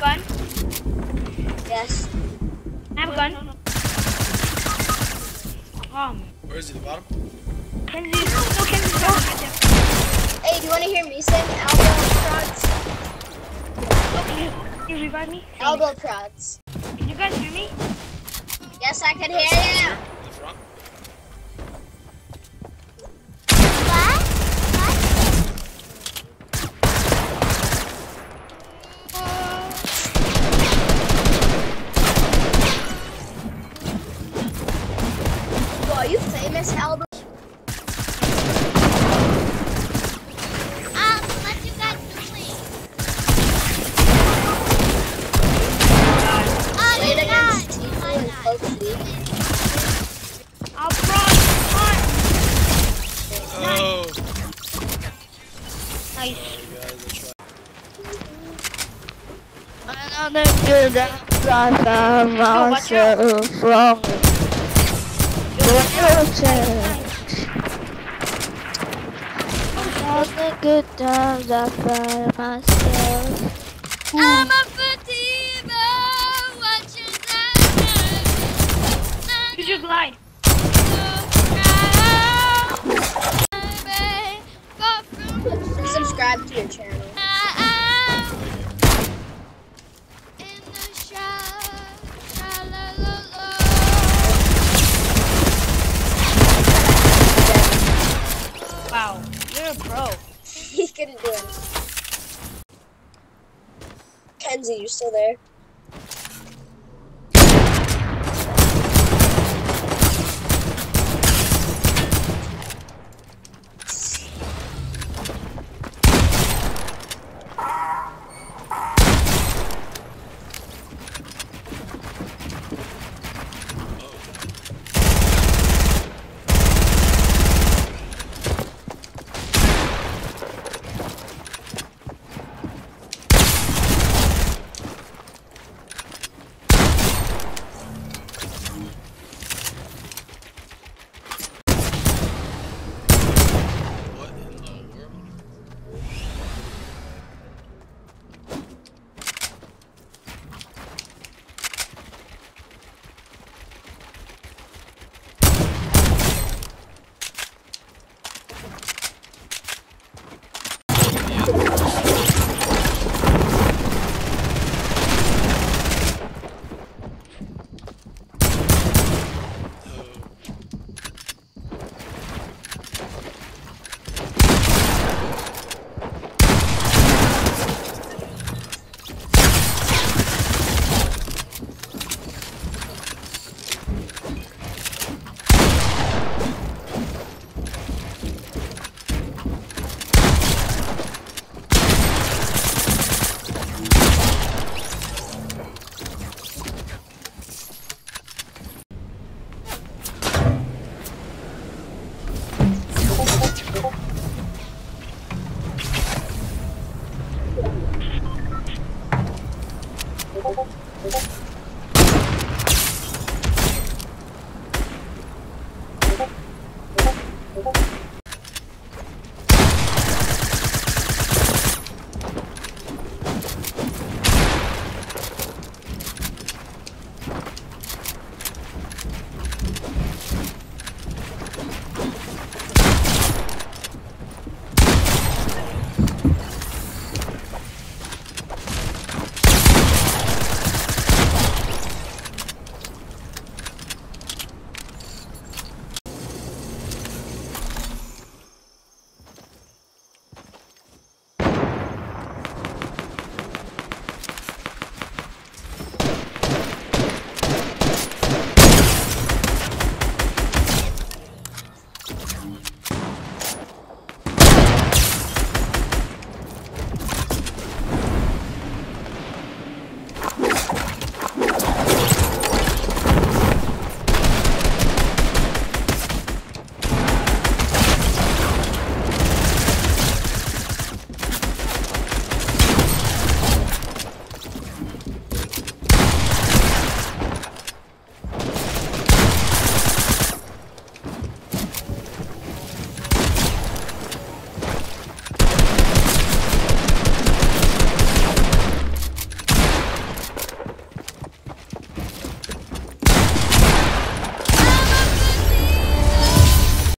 gun? Yes. I have a gun. Where is he? The bottom? Kenzie, no, Kenzie's gun right there. Hey, do you want to hear me sing elbow prods? Oh, can you revive me? Elbow prods. Can you guys hear me? Yes, I can hear you. Here, in the front. What? Are you famous, Albert? What you guys doing? Played against Tifu and Kofi. I'll cross. Oh. Nice. Another good life I'm also from all the good times I find myself. I'm a Fatima watching that. Use your glide. Subscribe to your channel. Wow, you're a pro. He couldn't do it. Kenzie, you still there?